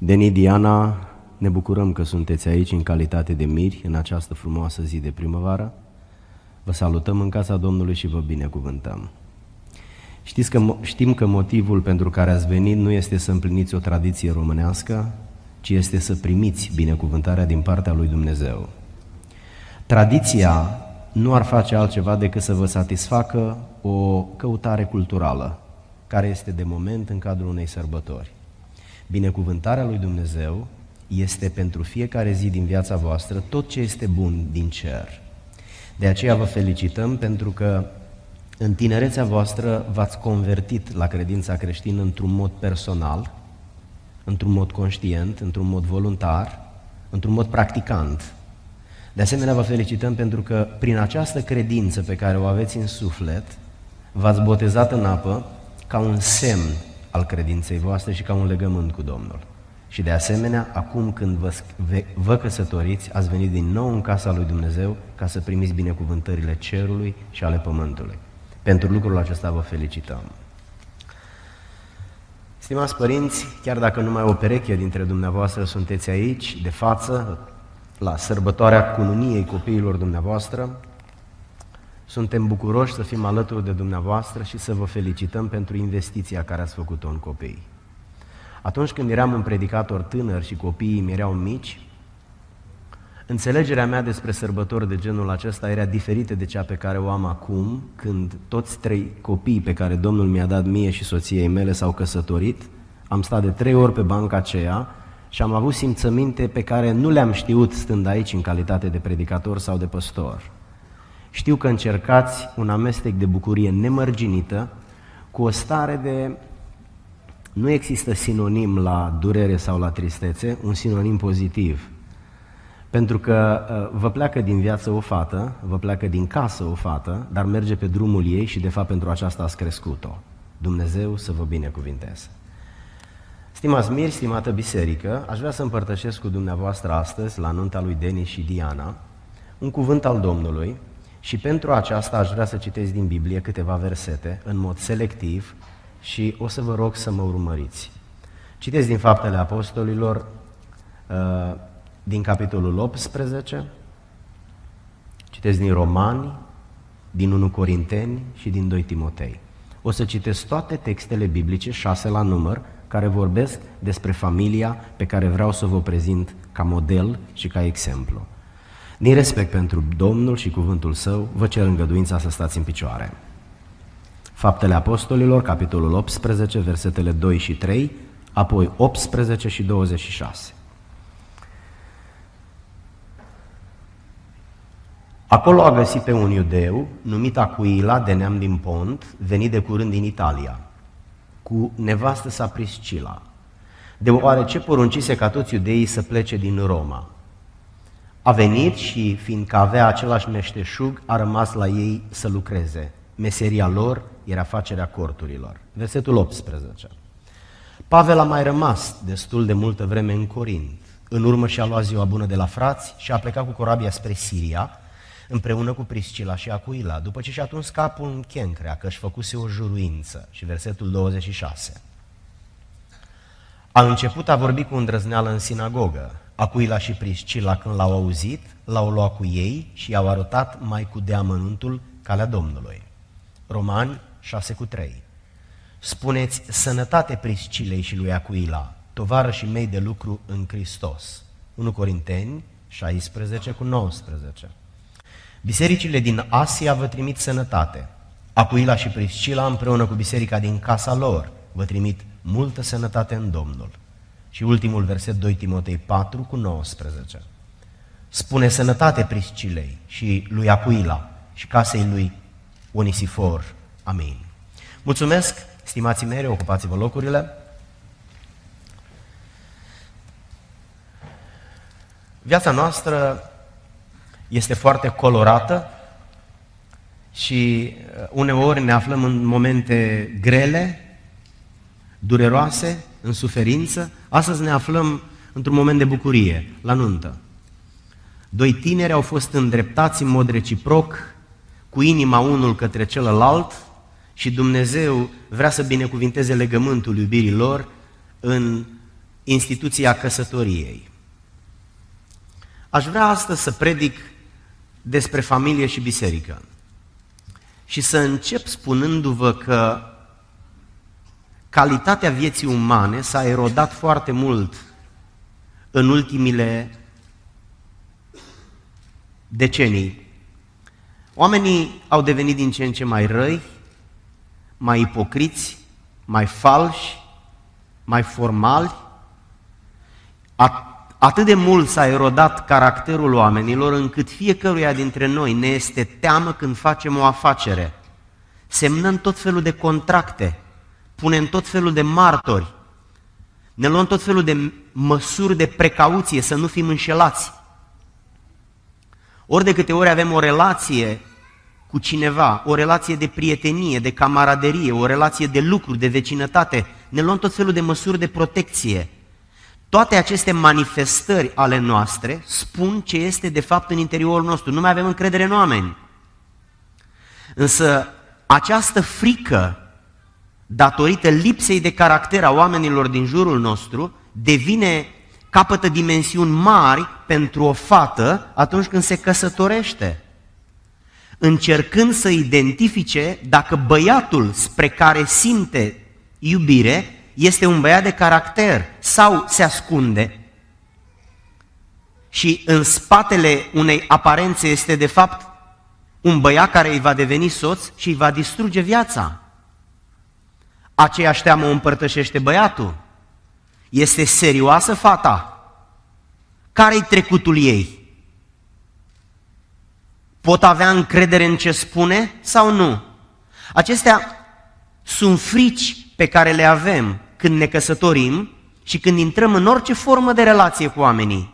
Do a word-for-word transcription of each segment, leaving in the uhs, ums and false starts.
Deni, Diana, ne bucurăm că sunteți aici în calitate de miri în această frumoasă zi de primăvară. Vă salutăm în casa Domnului și vă binecuvântăm. Știți că, știm că motivul pentru care ați venit nu este să împliniți o tradiție românească, ci este să primiți binecuvântarea din partea lui Dumnezeu. Tradiția nu ar face altceva decât să vă satisfacă o căutare culturală, care este de moment în cadrul unei sărbători. Binecuvântarea lui Dumnezeu este pentru fiecare zi din viața voastră tot ce este bun din cer. De aceea vă felicităm pentru că în tinerețea voastră v-ați convertit la credința creștină într-un mod personal, într-un mod conștient, într-un mod voluntar, într-un mod practicant. De asemenea, vă felicităm pentru că prin această credință pe care o aveți în suflet, v-ați botezat în apă ca un semn al credinței voastre și ca un legământ cu Domnul. Și de asemenea, acum când vă, vă căsătoriți, ați venit din nou în casa lui Dumnezeu ca să primiți binecuvântările cerului și ale pământului. Pentru lucrul acesta vă felicităm. Stimați părinți, chiar dacă numai o pereche dintre dumneavoastră sunteți aici, de față, la sărbătoarea cununiei copiilor dumneavoastră, suntem bucuroși să fim alături de dumneavoastră și să vă felicităm pentru investiția care ați făcut-o în copii. Atunci când eram un predicator tânăr și copiii mi erau mici, înțelegerea mea despre sărbători de genul acesta era diferită de cea pe care o am acum, când toți trei copii pe care Domnul mi-a dat mie și soției mele s-au căsătorit. Am stat de trei ori pe banca aceea și am avut simțăminte pe care nu le-am știut stând aici în calitate de predicator sau de păstor. Știu că încercați un amestec de bucurie nemărginită cu o stare de... Nu există sinonim la durere sau la tristețe, un sinonim pozitiv. Pentru că vă pleacă din viață o fată, vă pleacă din casă o fată, dar merge pe drumul ei și de fapt pentru aceasta ați crescut-o. Dumnezeu să vă binecuvinteze. Stimați miri, stimată biserică, aș vrea să împărtășesc cu dumneavoastră astăzi, la nunta lui Deni și Diana, un cuvânt al Domnului și pentru aceasta aș vrea să citesc din Biblie câteva versete, în mod selectiv, și o să vă rog să mă urmăriți. Citesc din Faptele Apostolilor, din capitolul optsprezece, citesc din Romani, din unu Corinteni și din doi Timotei. O să citesc toate textele biblice, șase la număr, care vorbesc despre familia pe care vreau să vă prezint ca model și ca exemplu. Din respect pentru Domnul și cuvântul Său, vă cer îngăduința să stați în picioare. Faptele Apostolilor, capitolul optsprezece, versetele doi și trei, apoi optsprezece și douăzeci și șase. Acolo a găsit pe un iudeu, numit Acuila, de neam din Pont, venit de curând din Italia, cu nevastă sa Priscila, deoarece poruncise ca toți iudeii să plece din Roma. A venit și, fiindcă avea același meșteșug, a rămas la ei să lucreze. Meseria lor era facerea corturilor. Versetul optsprezece. Pavel a mai rămas destul de multă vreme în Corint. În urmă și-a luat ziua bună de la frați și a plecat cu corabia spre Siria, împreună cu Priscila și Acuila, după ce și-a tuns capul în Chencrea, că își făcuse o juruință. Și versetul douăzeci și șase. A început a vorbi cu îndrăzneală în sinagogă. Acuila și Priscila, când l-au auzit, l-au luat cu ei și i-au arătat mai cu deamănuntul calea Domnului. Romani șase cu trei. Spuneți sănătate Priscilei și lui Acuila, tovarășii mei de lucru în Hristos. unu Corinteni șaisprezece cu nouăsprezece. Bisericile din Asia vă trimit sănătate. Acuila și Priscila, împreună cu biserica din casa lor, vă trimit multă sănătate în Domnul. Și ultimul verset, doi Timotei patru cu nouăsprezece. Spune sănătate Priscilei și lui Acuila și casei lui Onisifor. Amin. Mulțumesc, stimații mei, ocupați-vă locurile. Viața noastră este foarte colorată și uneori ne aflăm în momente grele, dureroase, în suferință. Astăzi ne aflăm într-un moment de bucurie, la nuntă. Doi tineri au fost îndreptați în mod reciproc, cu inima unul către celălalt și Dumnezeu vrea să binecuvinteze legământul iubirii lor în instituția căsătoriei. Aș vrea astăzi să predic despre familie și biserică și să încep spunându-vă că calitatea vieții umane s-a erodat foarte mult în ultimile decenii. Oamenii au devenit din ce în ce mai răi, mai ipocriți, mai falși, mai formali. Atât de mult s-a erodat caracterul oamenilor încât fiecăruia dintre noi ne este teamă când facem o afacere. Semnăm tot felul de contracte, punem tot felul de martori, ne luăm tot felul de măsuri de precauție să nu fim înșelați. Ori de câte ori avem o relație cu cineva, o relație de prietenie, de camaraderie, o relație de lucru, de vecinătate, ne luăm tot felul de măsuri de protecție. Toate aceste manifestări ale noastre spun ce este de fapt în interiorul nostru. Nu mai avem încredere în oameni. Însă această frică, datorită lipsei de caracter a oamenilor din jurul nostru, devine, capătă dimensiuni mari pentru o fată atunci când se căsătorește, încercând să identifice dacă băiatul spre care simte iubire este un băiat de caracter sau se ascunde și în spatele unei aparențe este de fapt un băiat care îi va deveni soț și îi va distruge viața. Aceeași teamă o împărtășește băiatul. Este serioasă fata? Care-i trecutul ei? Pot avea încredere în ce spune sau nu? Acestea sunt frici pe care le avem când ne căsătorim și când intrăm în orice formă de relație cu oamenii.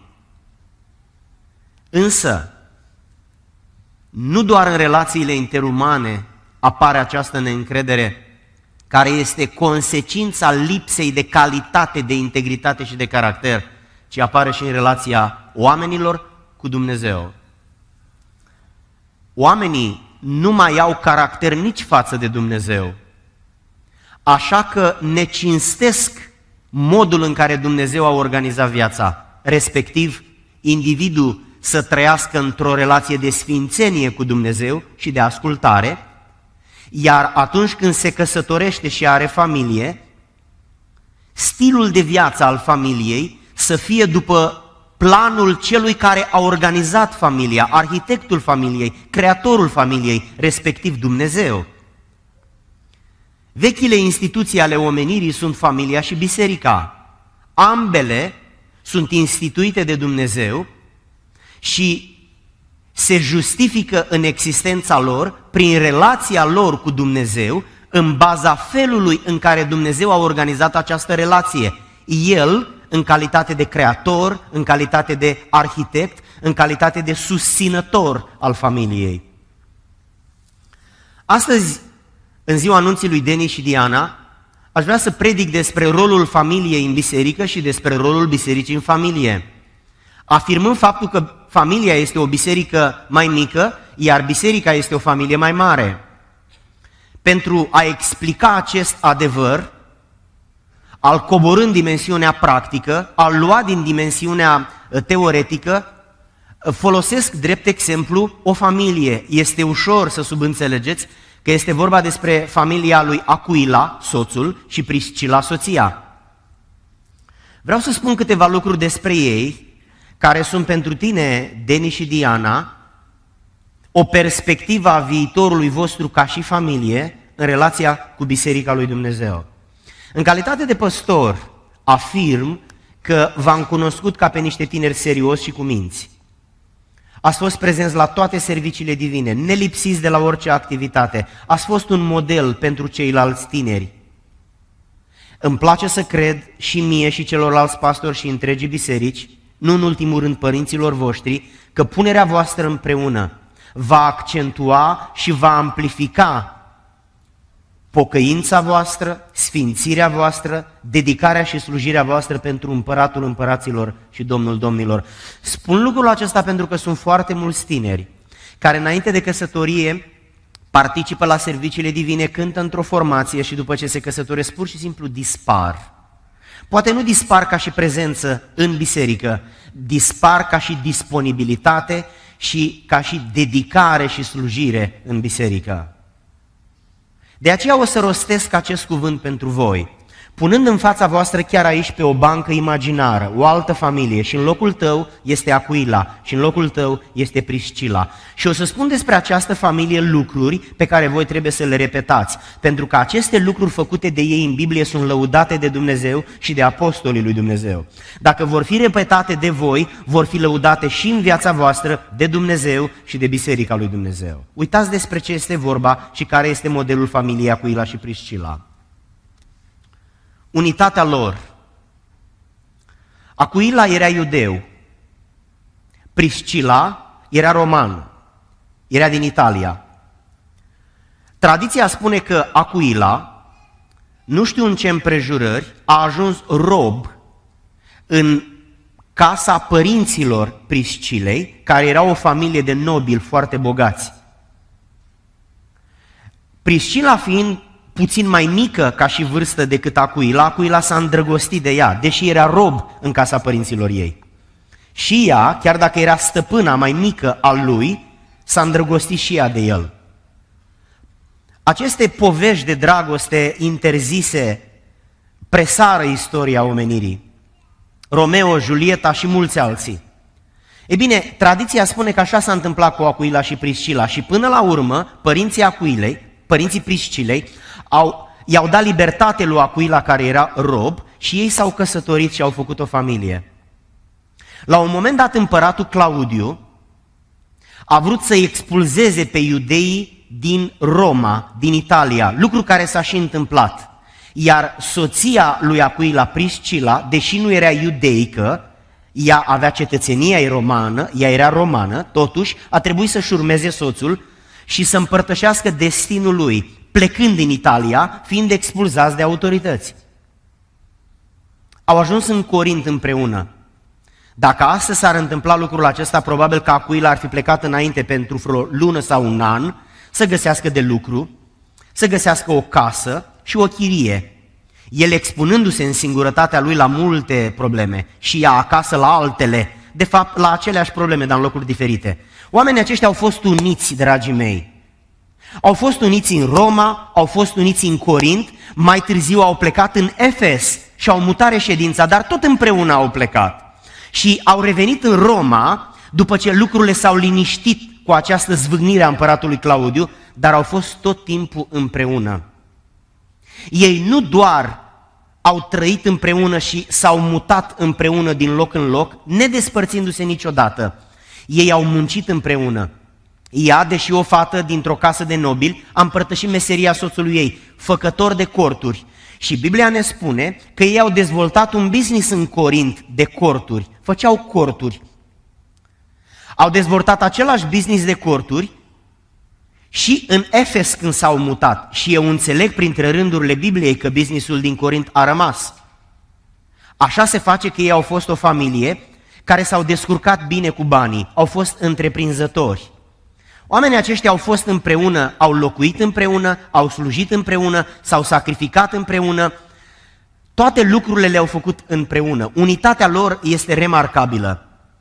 Însă, nu doar în relațiile interumane apare această neîncredere, care este consecința lipsei de calitate, de integritate și de caracter, ci apare și în relația oamenilor cu Dumnezeu. Oamenii nu mai au caracter nici față de Dumnezeu, așa că ne cinstesc modul în care Dumnezeu a organizat viața, respectiv individul să trăiască într-o relație de sfințenie cu Dumnezeu și de ascultare, iar atunci când se căsătorește și are familie, stilul de viață al familiei să fie după planul celui care a organizat familia, arhitectul familiei, creatorul familiei, respectiv Dumnezeu. Vechile instituții ale omenirii sunt familia și biserica. Ambele sunt instituite de Dumnezeu și se justifică în existența lor prin relația lor cu Dumnezeu, în baza felului în care Dumnezeu a organizat această relație. El, în calitate de creator, în calitate de arhitect, în calitate de susținător al familiei. Astăzi, în ziua anunții lui Denis și Diana, aș vrea să predic despre rolul familiei în biserică și despre rolul bisericii în familie. Afirmând faptul că familia este o biserică mai mică, iar biserica este o familie mai mare. Pentru a explica acest adevăr, al coborâ în dimensiunea practică, al lua din dimensiunea teoretică, folosesc drept exemplu o familie. Este ușor să subînțelegeți că este vorba despre familia lui Aquila, soțul, și Priscila, soția. Vreau să spun câteva lucruri despre ei, care sunt pentru tine, Denis și Diana, o perspectivă a viitorului vostru ca și familie în relația cu Biserica lui Dumnezeu. În calitate de păstor, afirm că v-am cunoscut ca pe niște tineri serioși și cu minți. Ați fost prezenți la toate serviciile divine, nelipsiți de la orice activitate. Ați fost un model pentru ceilalți tineri. Îmi place să cred și mie și celorlalți pastori și întregii biserici, nu în ultimul rând părinților voștri, că punerea voastră împreună va accentua și va amplifica pocăința voastră, sfințirea voastră, dedicarea și slujirea voastră pentru Împăratul Împăraților și Domnul Domnilor. Spun lucrul acesta pentru că sunt foarte mulți tineri care înainte de căsătorie participă la serviciile divine, cântă într-o formație și după ce se căsătoresc pur și simplu dispar. Poate nu dispar ca și prezență în biserică, dispar ca și disponibilitate și ca și dedicare și slujire în biserică. De aceea o să rostesc acest cuvânt pentru voi, punând în fața voastră chiar aici pe o bancă imaginară, o altă familie și în locul tău este Aquila și în locul tău este Priscila. Și o să spun despre această familie lucruri pe care voi trebuie să le repetați, pentru că aceste lucruri făcute de ei în Biblie sunt lăudate de Dumnezeu și de apostolii lui Dumnezeu. Dacă vor fi repetate de voi, vor fi lăudate și în viața voastră de Dumnezeu și de Biserica lui Dumnezeu. Uitați despre ce este vorba și care este modelul familiei Aquila și Priscila. Unitatea lor. Aquila era iudeu, Priscila era roman, era din Italia. Tradiția spune că Aquila, nu știu în ce împrejurări, a ajuns rob în casa părinților Priscilei, care era o familie de nobili foarte bogați. Priscila fiind puțin mai mică ca și vârstă decât Aquila, Aquila s-a îndrăgostit de ea, deși era rob în casa părinților ei. Și ea, chiar dacă era stăpâna mai mică a lui, s-a îndrăgostit și ea de el. Aceste povești de dragoste interzise presară istoria omenirii. Romeo, Julieta și mulți alții. E bine, tradiția spune că așa s-a întâmplat cu Aquila și Priscila și până la urmă, părinții Aquilei, părinții Priscilei, au, i-au dat libertate lui Aquila care era rob și ei s-au căsătorit și au făcut o familie. La un moment dat împăratul Claudiu a vrut să expulzeze pe iudeii din Roma, din Italia, lucru care s-a și întâmplat. Iar soția lui Aquila, Priscila, deși nu era iudeică, ea avea cetățenia romană, ea era romană, totuși a trebuit să-și urmeze soțul și să împărtășească destinul lui, plecând din Italia, fiind expulzați de autorități. Au ajuns în Corint împreună. Dacă astăzi s-ar întâmpla lucrul acesta, probabil că Aquila ar fi plecat înainte pentru vreo lună sau un an, să găsească de lucru, să găsească o casă și o chirie. El expunându-se în singurătatea lui la multe probleme și ea acasă la altele, de fapt la aceleași probleme, dar în locuri diferite. Oamenii aceștia au fost uniți, dragii mei. Au fost uniți în Roma, au fost uniți în Corint, mai târziu au plecat în Efes și au mutat reședința, dar tot împreună au plecat. Și au revenit în Roma după ce lucrurile s-au liniștit cu această zvâgnire a împăratului Claudiu, dar au fost tot timpul împreună. Ei nu doar au trăit împreună și s-au mutat împreună din loc în loc, nedespărțindu-se niciodată. Ei au muncit împreună. Ea, deși o fată dintr-o casă de nobili, a împărtășit meseria soțului ei, făcător de corturi. Și Biblia ne spune că ei au dezvoltat un business în Corint de corturi, făceau corturi. Au dezvoltat același business de corturi și în Efes când s-au mutat. Și eu înțeleg printre rândurile Bibliei că businessul din Corint a rămas. Așa se face că ei au fost o familie care s-au descurcat bine cu banii, au fost întreprinzători. Oamenii aceștia au fost împreună, au locuit împreună, au slujit împreună, s-au sacrificat împreună, toate lucrurile le-au făcut împreună. Unitatea lor este remarcabilă.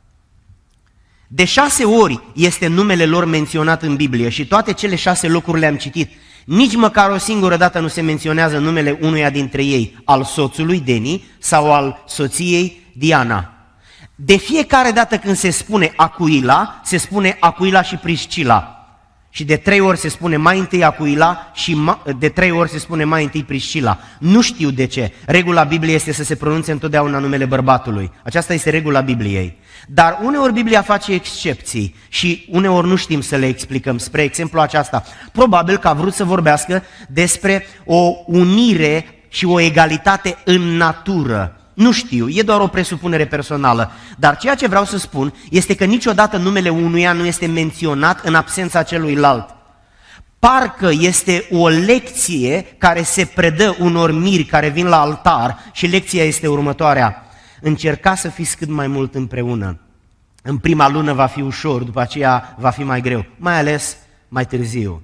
De șase ori este numele lor menționat în Biblie și toate cele șase locuri le-am citit. Nici măcar o singură dată nu se menționează numele unuia dintre ei, al soțului Deni sau al soției Diana. De fiecare dată când se spune Aquila, se spune Aquila și Priscila. Și de trei ori se spune mai întâi Aquila și de trei ori se spune mai întâi Priscila. Nu știu de ce. Regula Bibliei este să se pronunțe întotdeauna numele bărbatului. Aceasta este regula Bibliei. Dar uneori Biblia face excepții și uneori nu știm să le explicăm. Spre exemplu aceasta, probabil că a vrut să vorbească despre o unire și o egalitate în natură. Nu știu, e doar o presupunere personală, dar ceea ce vreau să spun este că niciodată numele unuia nu este menționat în absența celuilalt. Parcă este o lecție care se predă unor miri care vin la altar și lecția este următoarea. Încercați să fiți cât mai mult împreună. În prima lună va fi ușor, după aceea va fi mai greu, mai ales mai târziu.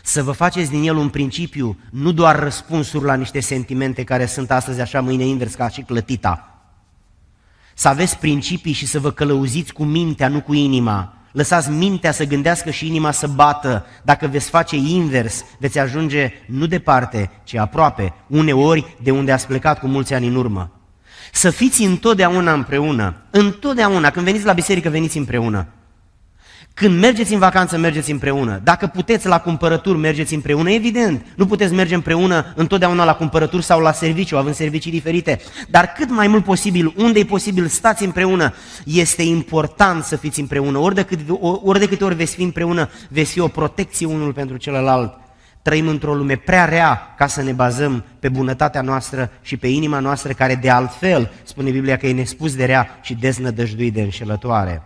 să vă faceți din el un principiu, nu doar răspunsuri la niște sentimente care sunt astăzi așa, mâine invers, ca și clătita. Să aveți principii și să vă călăuziți cu mintea, nu cu inima. Lăsați mintea să gândească și inima să bată. Dacă veți face invers, veți ajunge nu departe, ci aproape, uneori de unde ați plecat cu mulți ani în urmă. Să fiți întotdeauna împreună, întotdeauna, când veniți la biserică, veniți împreună. Când mergeți în vacanță, mergeți împreună. Dacă puteți la cumpărături, mergeți împreună, evident. Nu puteți merge împreună întotdeauna la cumpărături sau la serviciu, având servicii diferite. Dar cât mai mult posibil, unde e posibil, stați împreună. Este important să fiți împreună. Ori de, cât, ori de câte ori veți fi împreună, veți fi o protecție unul pentru celălalt. Trăim într-o lume prea rea ca să ne bazăm pe bunătatea noastră și pe inima noastră, care de altfel, spune Biblia, că e nespus de rea și deznădăjduit de înșelătoare.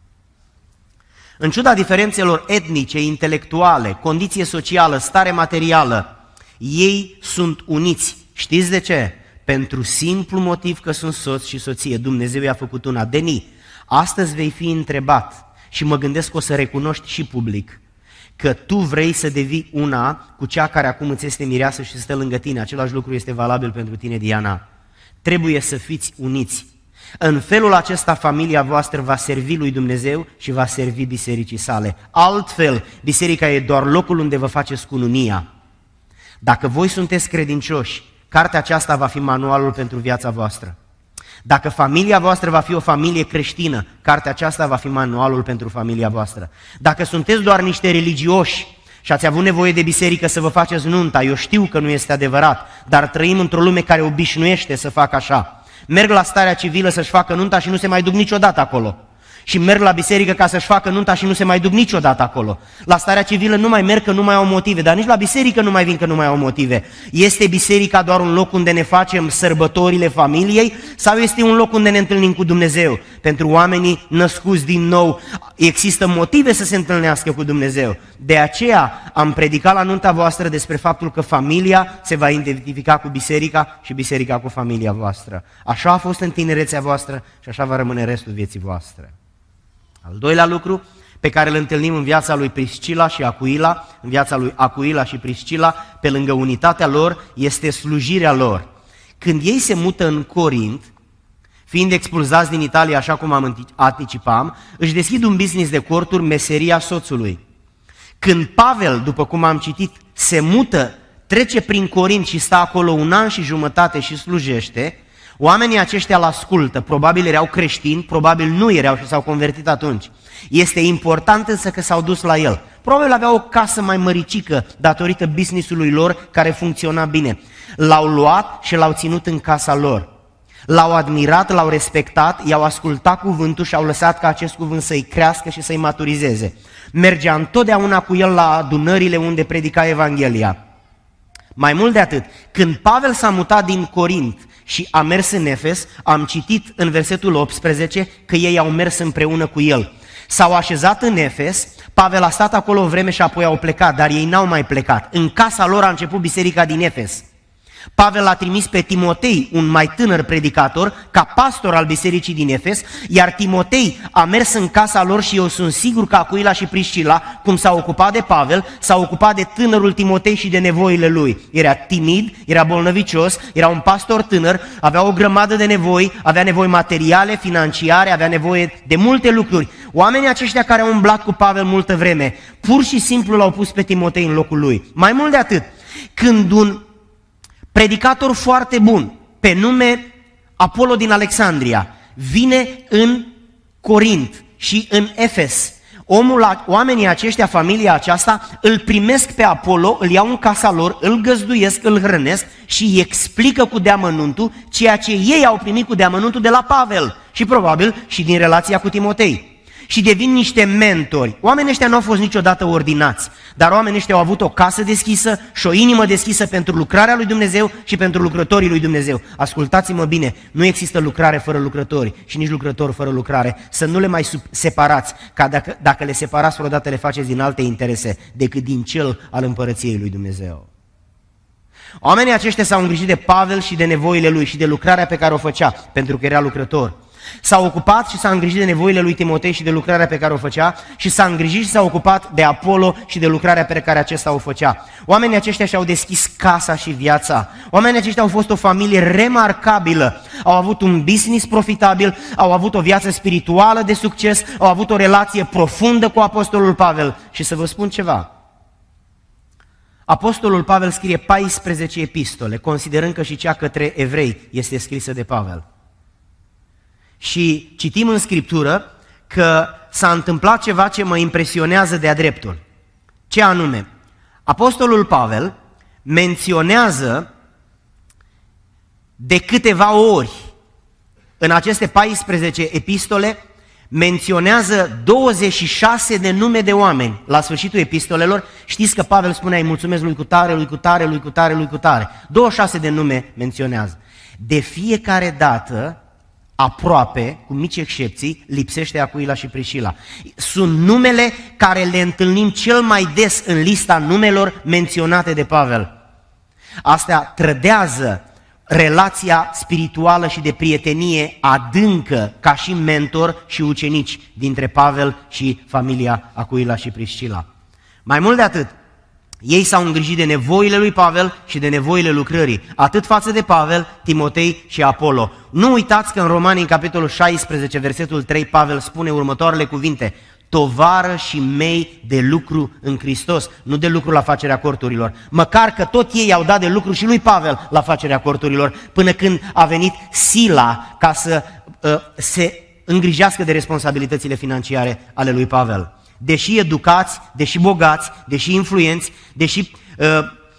În ciuda diferențelor etnice, intelectuale, condiție socială, stare materială, ei sunt uniți. Știți de ce? Pentru simplu motiv că sunt soț și soție. Dumnezeu i-a făcut una. Deni, astăzi vei fi întrebat și mă gândesc că o să recunoști și public că tu vrei să devii una cu cea care acum îți este mireasă și stă lângă tine. Același lucru este valabil pentru tine, Diana. Trebuie să fiți uniți. În felul acesta familia voastră va servi lui Dumnezeu și va servi bisericii sale. Altfel, biserica e doar locul unde vă faceți cununia. Dacă voi sunteți credincioși, cartea aceasta va fi manualul pentru viața voastră. Dacă familia voastră va fi o familie creștină, cartea aceasta va fi manualul pentru familia voastră. Dacă sunteți doar niște religioși și ați avut nevoie de biserică să vă faceți nunta, eu știu că nu este adevărat, dar trăim într-o lume care obișnuiește să facă așa. Merg la starea civilă să-și facă nunta și nu se mai duc niciodată acolo. Și merg la biserică ca să-și facă nunta și nu se mai duc niciodată acolo. La starea civilă nu mai merg că nu mai au motive, dar nici la biserică nu mai vin că nu mai au motive. Este biserica doar un loc unde ne facem sărbătorile familiei sau este un loc unde ne întâlnim cu Dumnezeu? Pentru oamenii născuți din nou există motive să se întâlnească cu Dumnezeu. De aceea am predicat la nunta voastră despre faptul că familia se va identifica cu biserica și biserica cu familia voastră. Așa a fost în tinerețea voastră și așa va rămâne restul vieții voastre. Al doilea lucru pe care îl întâlnim în viața lui Priscila și Acuila, în viața lui Acuila și Priscila, pe lângă unitatea lor, este slujirea lor. Când ei se mută în Corint, fiind expulzați din Italia, așa cum am anticipam, își deschid un business de corturi, meseria soțului. Când Pavel, după cum am citit, se mută, trece prin Corint și stă acolo un an și jumătate și slujește, oamenii aceștia îl ascultă, probabil erau creștini, probabil nu erau și s-au convertit atunci. Este important însă că s-au dus la el. Probabil aveau o casă mai măricică datorită business-ului lor care funcționa bine. L-au luat și l-au ținut în casa lor. L-au admirat, l-au respectat, i-au ascultat cuvântul și au lăsat ca acest cuvânt să-i crească și să-i maturizeze. Mergea întotdeauna cu el la adunările unde predica Evanghelia. Mai mult de atât, când Pavel s-a mutat din Corint și a mers în Efes, am citit în versetul optsprezece că ei au mers împreună cu el. S-au așezat în Efes, Pavel a stat acolo o vreme și apoi au plecat, dar ei n-au mai plecat. În casa lor a început biserica din Efes. Pavel l-a trimis pe Timotei, un mai tânăr predicator, ca pastor al bisericii din Efes, iar Timotei a mers în casa lor și eu sunt sigur că Acuila și Priscila, cum s-a ocupat de Pavel, s-a ocupat de tânărul Timotei și de nevoile lui. Era timid, era bolnăvicios, era un pastor tânăr, avea o grămadă de nevoi, avea nevoi materiale, financiare, avea nevoie de multe lucruri. Oamenii aceștia care au umblat cu Pavel multă vreme, pur și simplu l-au pus pe Timotei în locul lui. Mai mult de atât, când un predicator foarte bun, pe nume Apollo din Alexandria, vine în Corint și în Efes. Omul, oamenii aceștia, familia aceasta, îl primesc pe Apollo, îl iau în casa lor, îl găzduiesc, îl hrănesc și îi explică cu deamănuntul ceea ce ei au primit cu deamănuntul de la Pavel și probabil și din relația cu Timotei. Și devin niște mentori. Oamenii ăștia nu au fost niciodată ordinați, dar oamenii ăștia au avut o casă deschisă și o inimă deschisă pentru lucrarea lui Dumnezeu și pentru lucrătorii lui Dumnezeu. Ascultați-mă bine, nu există lucrare fără lucrători și nici lucrători fără lucrare. Să nu le mai separați, ca dacă, dacă le separați vreodată le faceți din alte interese decât din cel al împărăției lui Dumnezeu. Oamenii aceștia s-au îngrijit de Pavel și de nevoile lui și de lucrarea pe care o făcea, pentru că era lucrător. S-a ocupat și s-a îngrijit de nevoile lui Timotei și de lucrarea pe care o făcea și s-a îngrijit și s-a ocupat de Apollo și de lucrarea pe care acesta o făcea. Oamenii aceștia și-au deschis casa și viața. Oamenii aceștia au fost o familie remarcabilă. Au avut un business profitabil, au avut o viață spirituală de succes, au avut o relație profundă cu Apostolul Pavel. Și să vă spun ceva. Apostolul Pavel scrie paisprezece epistole, considerând că și cea către evrei este scrisă de Pavel. Și citim în Scriptură că s-a întâmplat ceva ce mă impresionează de-a dreptul. Ce anume? Apostolul Pavel menționează de câteva ori în aceste paisprezece epistole, menționează douăzeci și șase de nume de oameni la sfârșitul epistolelor. Știți că Pavel spunea, îi mulțumesc lui cutare, lui cutare, lui cutare, lui cutare. douăzeci și șase de nume menționează. De fiecare dată, aproape, cu mici excepții, lipsește Acuila și Priscila. Sunt numele care le întâlnim cel mai des în lista numelor menționate de Pavel. Astea trădează relația spirituală și de prietenie adâncă ca și mentor și ucenici dintre Pavel și familia Acuila și Priscila. Mai mult de atât, ei s-au îngrijit de nevoile lui Pavel și de nevoile lucrării, atât față de Pavel, Timotei și Apollo. Nu uitați că în Romani, în capitolul șaisprezece, versetul trei, Pavel spune următoarele cuvinte: tovarășii mei de lucru în Hristos, nu de lucru la facerea corturilor. Măcar că tot ei au dat de lucru și lui Pavel la facerea corturilor, până când a venit Sila ca să uh, se îngrijească de responsabilitățile financiare ale lui Pavel. Deși educați, deși bogați, deși influenți, deși uh,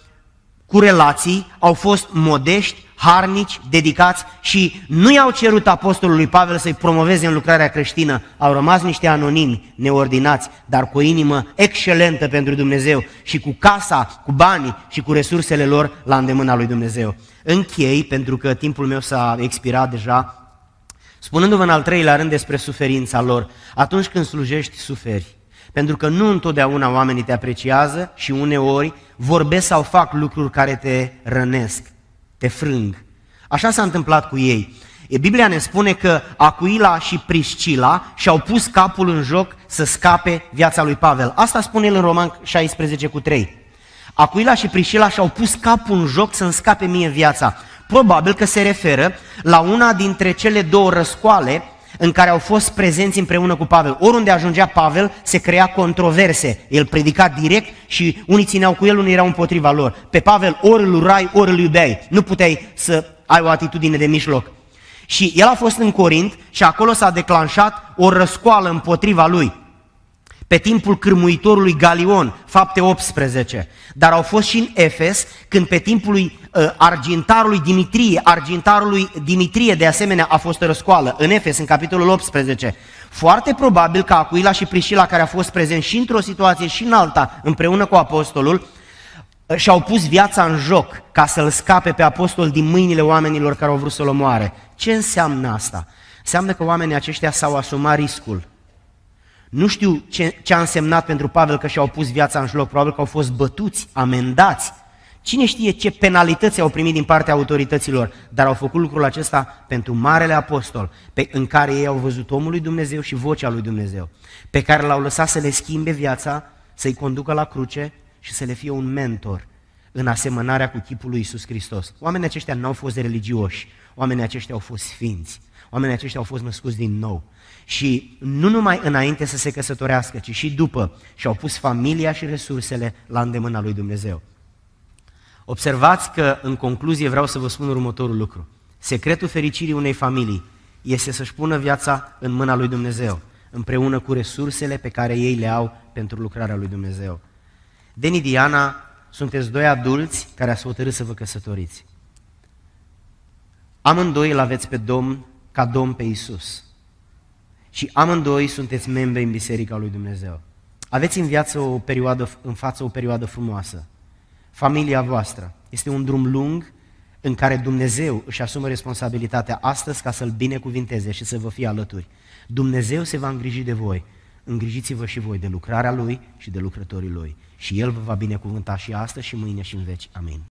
cu relații, au fost modești, harnici, dedicați și nu i-au cerut apostolului Pavel să-i promoveze în lucrarea creștină. Au rămas niște anonimi, neordinați, dar cu o inimă excelentă pentru Dumnezeu și cu casa, cu banii și cu resursele lor la îndemâna lui Dumnezeu. Închei, pentru că timpul meu s-a expirat deja, spunându-vă în al treilea rând despre suferința lor. Atunci când slujești, suferi. Pentru că nu întotdeauna oamenii te apreciază și uneori vorbesc sau fac lucruri care te rănesc, te frâng. Așa s-a întâmplat cu ei. Biblia ne spune că Acuila și Priscila și-au pus capul în joc să scape viața lui Pavel. Asta spune el în Roman șaisprezece cu trei. Acuila și Priscila și-au pus capul în joc să-mi scape mie viața. Probabil că se referă la una dintre cele două răscoale în care au fost prezenți împreună cu Pavel. Oriunde ajungea Pavel, se crea controverse. El predica direct și unii țineau cu el, unii erau împotriva lor. Pe Pavel ori îl urai, ori îl iubeai. Nu puteai să ai o atitudine de mijloc. Și el a fost în Corint și acolo s-a declanșat o răscoală împotriva lui. Pe timpul cârmuitorului Galion, fapte optsprezece. Dar au fost și în Efes, când pe timpul lui uh, argintarului Dimitrie, argintarului Dimitrie de asemenea a fost o răscoală, în Efes, în capitolul optsprezece. Foarte probabil că Acuila și Priscila, care a fost prezent și într-o situație și în alta, împreună cu apostolul, uh, și-au pus viața în joc ca să-l scape pe apostol din mâinile oamenilor care au vrut să-l omoare. Ce înseamnă asta? Înseamnă că oamenii aceștia s-au asumat riscul. Nu știu ce, ce a însemnat pentru Pavel că și-au pus viața în joc, probabil că au fost bătuți, amendați. Cine știe ce penalități au primit din partea autorităților, dar au făcut lucrul acesta pentru Marele Apostol, pe, în care ei au văzut omul lui Dumnezeu și vocea lui Dumnezeu, pe care l-au lăsat să le schimbe viața, să-i conducă la cruce și să le fie un mentor în asemănarea cu chipul lui Iisus Hristos. Oamenii aceștia nu au fost religioși, oamenii aceștia au fost sfinți, oamenii aceștia au fost născuți din nou. Și nu numai înainte să se căsătorească, ci și după, și-au pus familia și resursele la îndemâna lui Dumnezeu. Observați că, în concluzie, vreau să vă spun următorul lucru. Secretul fericirii unei familii este să-și pună viața în mâna lui Dumnezeu, împreună cu resursele pe care ei le au pentru lucrarea lui Dumnezeu. Deni, Diana, sunteți doi adulți care ați hotărât să vă căsătoriți. Amândoi îl aveți pe Domn ca Domn pe Iisus. Și amândoi sunteți membri în Biserica lui Dumnezeu. Aveți în viață o perioadă, în față o perioadă frumoasă. Familia voastră este un drum lung în care Dumnezeu își asumă responsabilitatea astăzi ca să-L binecuvinteze și să vă fie alături. Dumnezeu se va îngriji de voi. Îngrijiți-vă și voi de lucrarea Lui și de lucrătorii Lui. Și El vă va binecuvânta și astăzi și mâine și în veci. Amin.